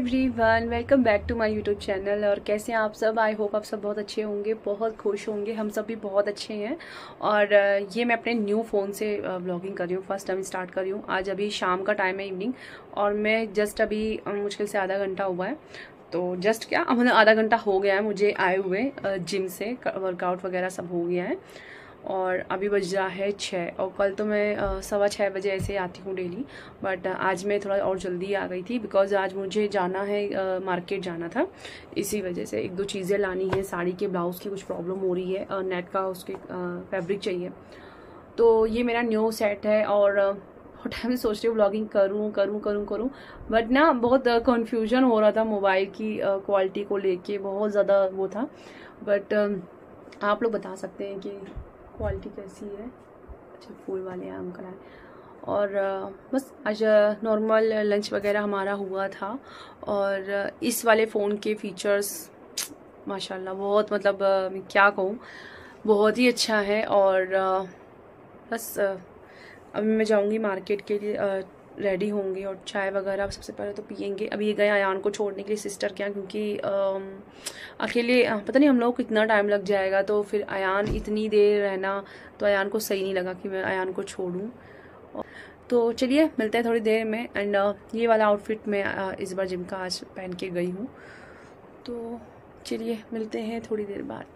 Everyone, welcome back to my YouTube channel. और कैसे हैं आप सब? आई होप आप सब बहुत अच्छे होंगे, बहुत खुश होंगे। हम सब भी बहुत अच्छे हैं। और ये मैं अपने न्यू फ़ोन से ब्लॉगिंग कर रही हूँ, फर्स्ट टाइम स्टार्ट कर रही हूँ। आज अभी शाम का टाइम है, इवनिंग, और मैं जस्ट अभी मुश्किल से आधा घंटा हुआ है। तो जस्ट क्या मतलब आधा घंटा हो गया है मुझे आए हुए जिम से, वर्कआउट वगैरह सब हो गया है। और अभी बज रहा है 6, और कल तो मैं 6:15 बजे ऐसे ही आती हूँ डेली, बट आज मैं थोड़ा और जल्दी आ गई थी बिकॉज आज मुझे जाना है, मार्केट जाना था। इसी वजह से एक दो चीज़ें लानी है, साड़ी के ब्लाउज़ की कुछ प्रॉब्लम हो रही है, नेट का उसके फैब्रिक चाहिए। तो ये मेरा न्यू सेट है, और बहुत टाइम से सोच रही हूँ ब्लॉगिंग करूँ, बट ना बहुत कन्फ्यूजन हो रहा था मोबाइल की क्वालिटी को लेके, बहुत ज़्यादा वो था। बट आप लोग बता सकते हैं कि क्वालिटी कैसी है। अच्छा, फूल वाले आम का है। और बस आज नॉर्मल लंच वगैरह हमारा हुआ था। और इस वाले फ़ोन के फीचर्स माशाल्लाह बहुत, मतलब क्या कहूँ, बहुत ही अच्छा है। और बस अभी मैं जाऊँगी मार्केट के लिए, रेडी होंगे और चाय वगैरह सबसे पहले तो पियेंगे। अभी ये गए अयान को छोड़ने के लिए सिस्टर के यहाँ, क्योंकि अकेले पता नहीं हम लोग को कितना टाइम लग जाएगा। तो फिर अयान इतनी देर रहना तो अयान को सही नहीं लगा कि मैं अयान को छोड़ूं। तो चलिए मिलते हैं थोड़ी देर में। एंड ये वाला आउटफिट मैं इस बार जिम का आज पहन के गई हूँ। तो चलिए मिलते हैं थोड़ी देर बाद।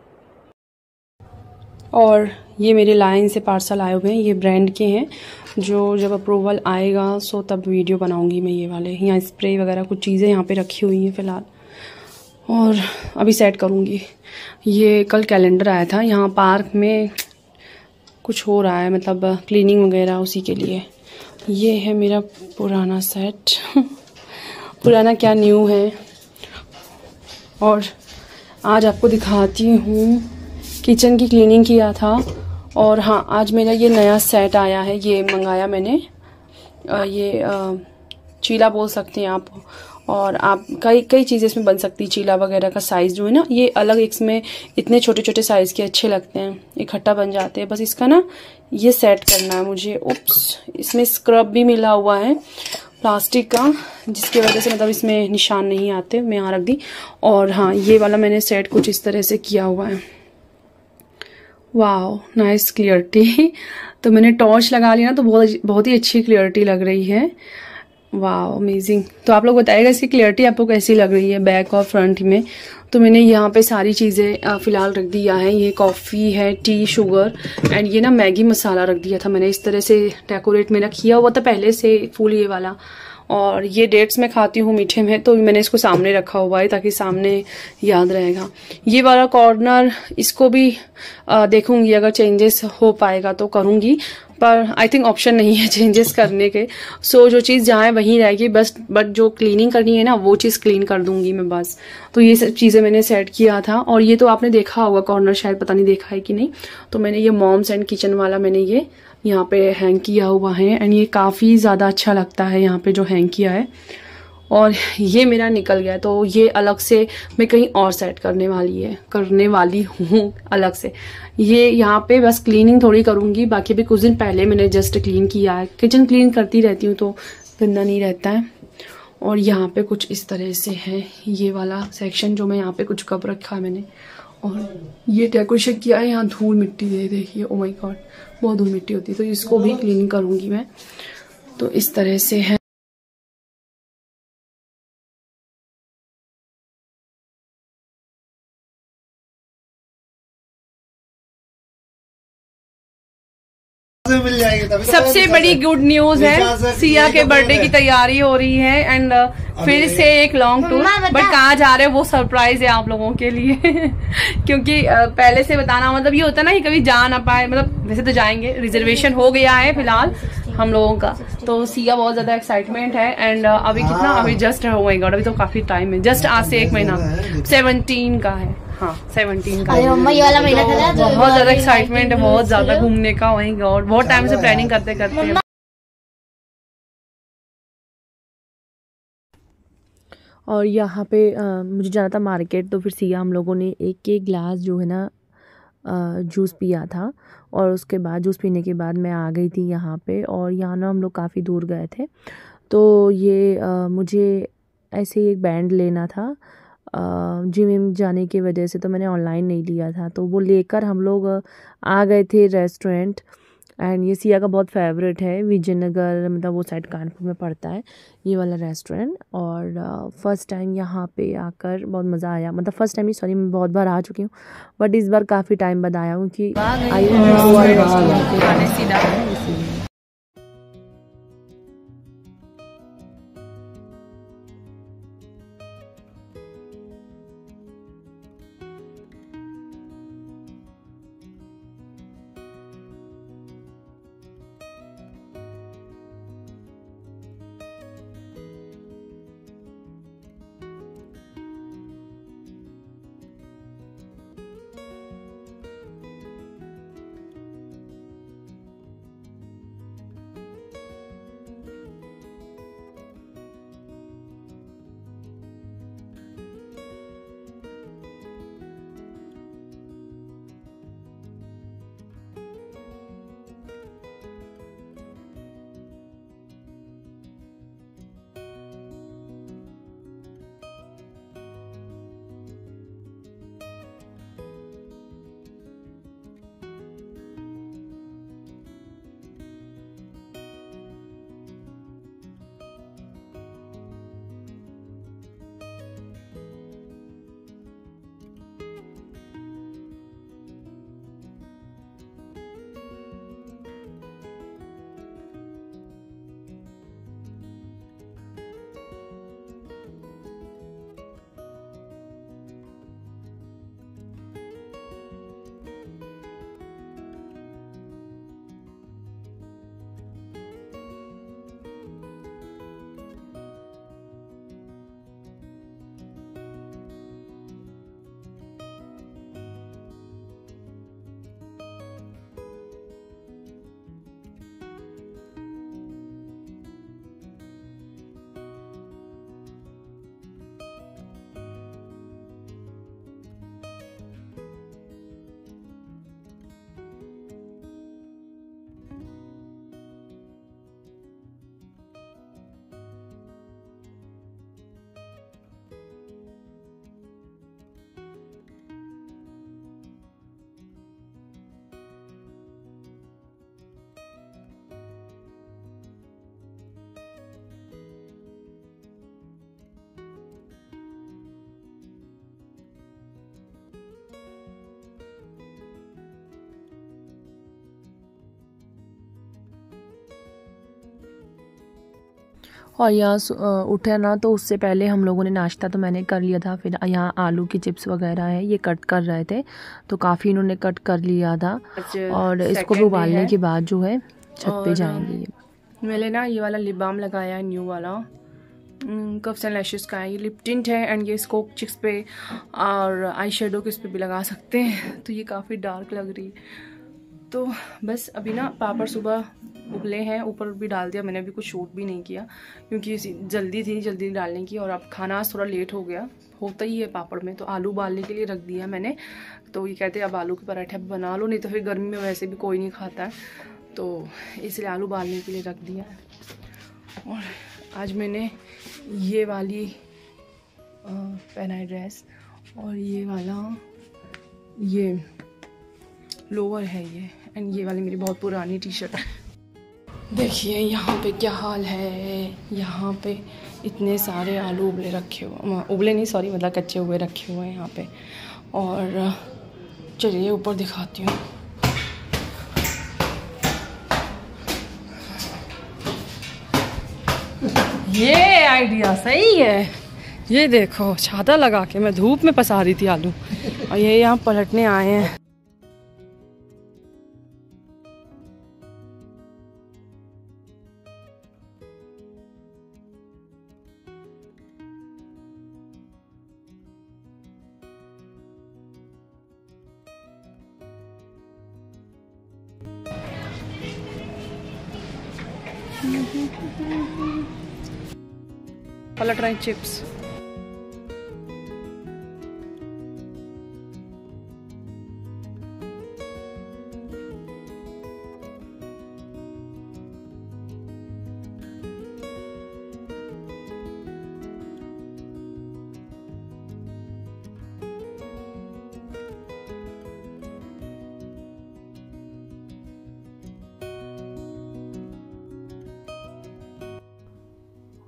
और ये मेरे लाइन से पार्सल आए हुए हैं, ये ब्रांड के हैं। जो जब अप्रूवल आएगा सो तब वीडियो बनाऊंगी मैं। ये वाले यहाँ स्प्रे वगैरह कुछ चीज़ें यहाँ पे रखी हुई हैं फ़िलहाल, और अभी सेट करूँगी। ये कल कैलेंडर आया था, यहाँ पार्क में कुछ हो रहा है, मतलब क्लीनिंग वगैरह, उसी के लिए। ये है मेरा पुराना सेट पुराना क्या न्यू है। और आज आपको दिखाती हूँ, किचन की क्लीनिंग किया था। और हाँ, आज मेरा ये नया सेट आया है, ये मंगाया मैंने। ये चीला बोल सकते हैं आप। और आप कई चीज़ें इसमें बन सकती है। चीला वगैरह का साइज़ जो है ना, ये अलग, इसमें इतने छोटे छोटे साइज़ के अच्छे लगते हैं, इकट्ठा बन जाते हैं। बस इसका ना ये सेट करना है मुझे। उप्स, इसमें स्क्रब भी मिला हुआ है प्लास्टिक का, जिसकी वजह से मतलब इसमें निशान नहीं आते। मैं यहाँ रख दी। और हाँ, ये वाला मैंने सेट कुछ इस तरह से किया हुआ है। वाह, नाइस क्लियरिटी तो मैंने टॉर्च लगा लिया ना, तो बहुत ही अच्छी क्लियरिटी लग रही है। वाह, अमेजिंग। तो आप लोग बताइएगा इसकी क्लियरिटी आपको कैसी लग रही है बैक और फ्रंट में। तो मैंने यहाँ पे सारी चीज़ें फ़िलहाल रख दिया है। ये कॉफ़ी है, टी, शुगर, एंड ये ना मैगी मसाला रख दिया था मैंने। इस तरह से डेकोरेट मेरा किया हुआ था पहले से फूल ये वाला। और ये डेट्स मैं खाती हूँ मीठे में, तो मैंने इसको सामने रखा हुआ है ताकि सामने याद रहेगा। ये वाला कॉर्नर, इसको भी देखूंगी, अगर चेंजेस हो पाएगा तो करूंगी, पर आई थिंक ऑप्शन नहीं है चेंजेस करने के। सो जो चीज़ जहाँ है वहीं रहेगी बस, बट जो क्लीनिंग करनी है ना वो चीज़ क्लीन कर दूंगी मैं बस। तो ये सब चीज़ें मैंने सेट किया था। और ये तो आपने देखा होगा कॉर्नर, शायद पता नहीं देखा है कि नहीं। तो मैंने ये मॉम्स एंड किचन वाला मैंने ये यहाँ पे हैंग किया हुआ है, एंड ये काफ़ी ज़्यादा अच्छा लगता है यहाँ पे जो हैंग किया है। और ये मेरा निकल गया, तो ये अलग से मैं कहीं और सेट करने वाली हूँ अलग से। ये यहाँ पे बस क्लीनिंग थोड़ी करूँगी, बाकी भी कुछ दिन पहले मैंने जस्ट क्लीन किया है। किचन क्लीन करती रहती हूँ तो गंदा नहीं रहता है। और यहाँ पे कुछ इस तरह से है ये वाला सेक्शन, जो मैं यहाँ पे कुछ कप रखा है मैंने। और ये डेकोरेशन किया है, यहाँ धूल मिट्टी दे देखिए, ओ माय गॉड, बहुत धूल मिट्टी होती है। तो इसको भी क्लीन करूँगी मैं। तो इस तरह से है। मिल जाएगी तभी। सबसे बड़ी गुड न्यूज है, सिया के बर्थडे की तैयारी हो रही है, एंड फिर से एक लॉन्ग टूर। बट कहाँ जा रहे हैं वो सरप्राइज है आप लोगों के लिए क्योंकि पहले से बताना मतलब ये होता है ना कि कभी जा ना पाए। मतलब वैसे तो जाएंगे, रिजर्वेशन हो गया है फिलहाल हम लोगों का। तो सिया बहुत ज्यादा एक्साइटमेंट है। एंड अभी कितना, अभी जस्ट हो माय गॉड, अभी तो काफी टाइम है, जस्ट आज से 1 महीना, 17 का है। हाँ, 17 का। ये वाला महीना था ना, बहुत ज्यादा एक्साइटमेंट है, बहुत ज्यादा घूमने का। वही गॉड, बहुत टाइम से प्लानिंग करते करते। और यहाँ पे मुझे जाना था मार्केट, तो फिर सिया हम लोगों ने एक एक ग्लास जो है ना जूस पिया था। और उसके बाद जूस पीने के बाद मैं आ गई थी यहाँ पे। और यहाँ ना हम लोग काफ़ी दूर गए थे, तो ये मुझे ऐसे ही एक बैंड लेना था जिम जाने की वजह से, तो मैंने ऑनलाइन नहीं लिया था। तो वो लेकर हम लोग आ गए थे रेस्टोरेंट। एंड ये सिया का बहुत फेवरेट है, विजयनगर मतलब वो साइड कानपुर में पड़ता है ये वाला रेस्टोरेंट। और फर्स्ट टाइम यहाँ पे आकर बहुत मज़ा आया, मतलब फर्स्ट टाइम ही सॉरी, मैं बहुत बार आ चुकी हूँ बट इस बार काफ़ी टाइम बाद आया हूँ कि आई हूँ। और यहाँ उठे ना, तो उससे पहले हम लोगों ने नाश्ता तो मैंने कर लिया था। फिर यहाँ आलू की चिप्स वगैरह है, ये कट कर रहे थे तो काफ़ी इन्होंने कट कर लिया था। और इसको भी उबालने के बाद जो है छत पे जाएंगे। मैंने ना ये वाला लिप बाम लगाया है, न्यू वाला कर्व्स एंड लैशेस का है। ये लिप टिंट है एंड ये स्कोप चिक्स पे और आई शेडो के इस पे भी लगा सकते हैं। तो ये काफ़ी डार्क लग रही है। तो बस अभी ना पापड़ सुबह उबले हैं, ऊपर भी डाल दिया मैंने, अभी कुछ शूट भी नहीं किया क्योंकि जल्दी थी जल्दी डालने की। और अब खाना आज थोड़ा लेट हो गया, होता ही है पापड़ में। तो आलू उबालने के लिए रख दिया मैंने। तो ये कहते हैं अब आलू के पराठे बना लो, नहीं तो फिर गर्मी में वैसे भी कोई नहीं खाता है, तो इसलिए आलू उबालने के लिए रख दिया। और आज मैंने ये वाली पहना है ड्रेस, और ये वाला ये लोअर है ये, एंड ये वाली मेरी बहुत पुरानी टी शर्ट है। देखिए यहाँ पे क्या हाल है, यहाँ पे इतने सारे आलू उबले रखे हुए, उबले नहीं सॉरी मतलब कच्चे हुए रखे हुए हैं यहाँ पे। और चलिए ऊपर दिखाती हूँ। ये आइडिया सही है, ये देखो छाता लगा के मैं धूप में पसा रही थी आलू, और ये यहाँ पलटने आए हैं। पलट रहे चिप्स।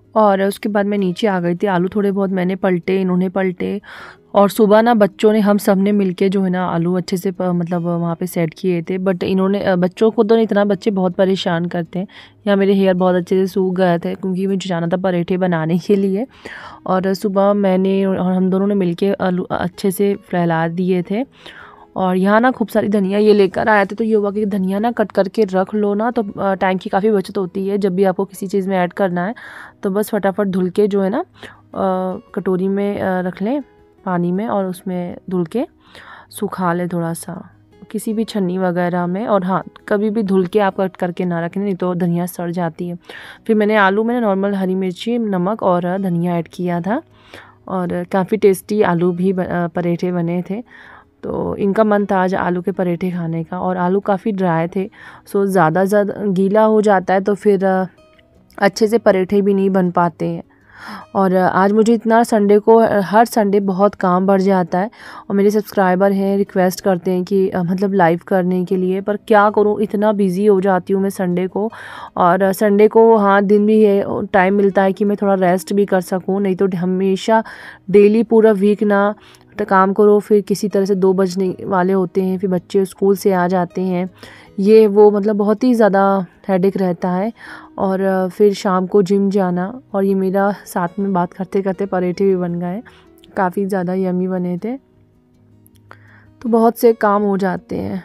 और उसके बाद मैं नीचे आ गई थी। आलू थोड़े बहुत मैंने पलटे, इन्होंने पलटे, और सुबह ना बच्चों ने, हम सब ने मिलके जो है ना आलू अच्छे से मतलब वहाँ पे सेट किए थे। बट इन्होंने, बच्चों को तो नहीं, इतना बच्चे बहुत परेशान करते हैं। यहाँ मेरे हेयर बहुत अच्छे से सूख गए थे क्योंकि मुझे जाना था पराठे बनाने के लिए। और सुबह मैंने और हम दोनों ने मिलके आलू अच्छे से फैला दिए थे। और यहाँ ना खूब सारी धनिया ये लेकर आए थे, तो ये हुआ कि धनिया ना कट करके रख लो ना, तो टाइम की काफ़ी बचत होती है। जब भी आपको किसी चीज़ में ऐड करना है तो बस फटाफट धुल के जो है ना कटोरी में रख लें पानी में, और उसमें धुल के सुखा लें थोड़ा सा किसी भी छन्नी वगैरह में। और हाँ, कभी भी धुल के आप कट करके ना रखें, नहीं तो धनिया सड़ जाती है। फिर मैंने आलू में नॉर्मल हरी मिर्ची, नमक और धनिया ऐड किया था, और काफ़ी टेस्टी आलू भी पराठे बने थे। तो इनका मन था आज आलू के पराठे खाने का, और आलू काफ़ी ड्राई थे, सो ज़्यादा गीला हो जाता है तो फिर अच्छे से पराठे भी नहीं बन पाते हैं। और आज मुझे इतना संडे को, हर संडे बहुत काम बढ़ जाता है, और मेरे सब्सक्राइबर हैं रिक्वेस्ट करते हैं कि मतलब लाइव करने के लिए, पर क्या करूं, इतना बिज़ी हो जाती हूं मैं संडे को। और संडे को हाँ दिन भी है, टाइम मिलता है कि मैं थोड़ा रेस्ट भी कर सकूं, नहीं तो हमेशा डेली पूरा वीक ना तो काम करो, फिर किसी तरह से 2 बजने वाले होते हैं, फिर बच्चे स्कूल से आ जाते हैं, ये वो मतलब बहुत ही ज़्यादा हेडेक रहता है। और फिर शाम को जिम जाना, और ये मेरा साथ में बात करते करते पराठे भी बन गए, काफ़ी ज़्यादा यमी बने थे। तो बहुत से काम हो जाते हैं।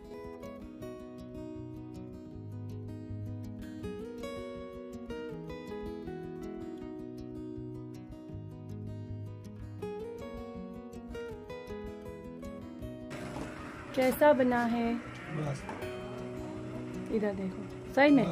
कैसा बना है? इधर देखो, सही में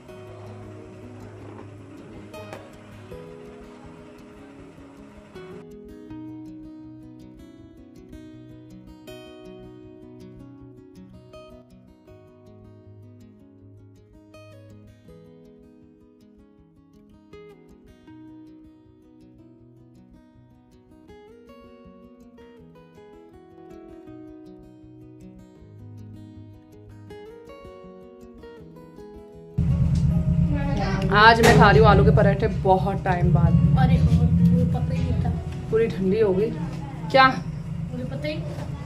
आज मैं खा रही हूँ आलू के पराठे बहुत टाइम बाद। अरे मुझे पता ही नहीं था, पूरी ठंडी हो गई क्या? मुझे पता ही